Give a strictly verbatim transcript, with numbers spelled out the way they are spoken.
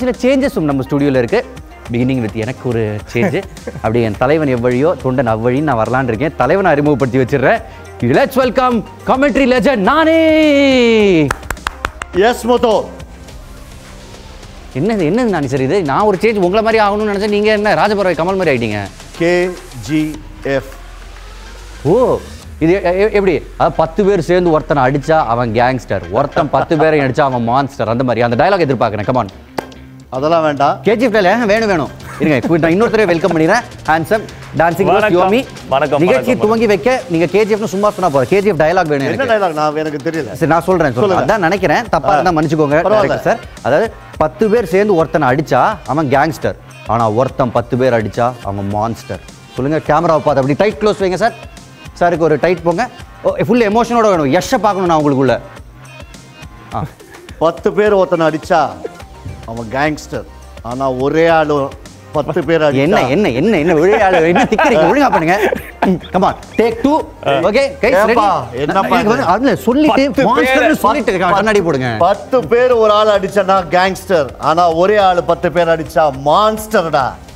சில சேஞ்சஸ் நம்ம ஸ்டுடியோவில் இருக்கு. பிகினிங் வித் எனக்கு ஒரு சேஞ்சு. அப்படி என் தலைவன் எவ்வழியோ தொண்டன் அவ்வழின்னு நான் வரலான்னு இருக்கேன். தலைவனை அறிமுகப்படுத்தி வச்சிடுறேன். லெட்ஸ் வெல்கம் கமெண்ட்ரி லெஜண்ட் நானே. எஸ் மோட்டோ. என்னது என்னது நானே சார் இது? நான் ஒரு சேஞ்ச் உங்களை மாதிரி ஆகணும்னு நினச்சேன். நீங்கள் என்ன ராஜபுரம் கமல் மாதிரி ஆகிட்டீங்க. கேஜிஎஃப். ஓ இது எப்படி? அதாவது பத்து பேர் சேர்ந்து ஒருத்தனை அடிச்சா அவன் கேங்ஸ்டர், ஒருத்தன் பத்து பேரை அடிச்சா அவன் மான்ஸ்டர். அந்த மாதிரி அந்த டயலாக் எதிர்பார்க்குறேன். கமான். அதெல்லாம் வேண்டாம். கேஜிஎஃப் டயலாக் வேணும் வேணும். இருங்க நான் இன்னொருத்தர வெல்கம் பண்ணிடுறேன். ஹேண்ட்ஸம் டான்சிங் யோமி. நிகழ்ச்சி துவங்கி வைக்க நீங்க கேஜிஎஃப்னு சும்மா சொன்னா போதும். கேஜிஎஃப் டயலாக் வேணும். என்ன டயலாக்? நான் எனக்கு தெரியல. சரி நான் சொல்றேன் சொல்றேன். அதான் நினைக்கிறேன். தப்பா இருந்தா மன்னிச்சுக்கோங்க சார். அதாவது பத்து பேர் சேர்ந்து ஒருத்தனை அடிச்சா அவன் கேங்ஸ்டர், ஆனா ஒருத்தன் பத்து பேர் அடிச்சா அவன் மான்ஸ்டர். சொல்லுங்க. கேமராவை பார்த்து அப்படி டைட் க்ளோஸ் வைங்க சார். சாருக்கு ஒரு டைட் போங்க. ஃபுல் எமோஷனோட வேணும். யஷ்ஷை பார்க்கணும் நான் உங்களுக்குள்ள. பத்து பேர் ஒருத்தனை அடிச்சா அவன் கேங்ஸ்டர், ஆனா ஒரே ஆளு பத்து பேர் அடிச்சா என்ன என்ன என்ன என்ன ஒரே ஆளு என்ன திக்கிறீங்க? ஒழுங்கா பண்ணுங்க. Come on take two. Okay guys ready. என்ன பண்ணுங்க? அதுல சொல்லிட்டு மான்ஸ்டர்னு சொல்லிட்டு கண்ணாடி போடுங்க. பத்து பேர் ஒரு ஆள் அடிச்சனா கேங்ஸ்டர், ஆனா ஒரே ஆளு பத்து பேர் அடிச்சா மான்ஸ்டர்டா.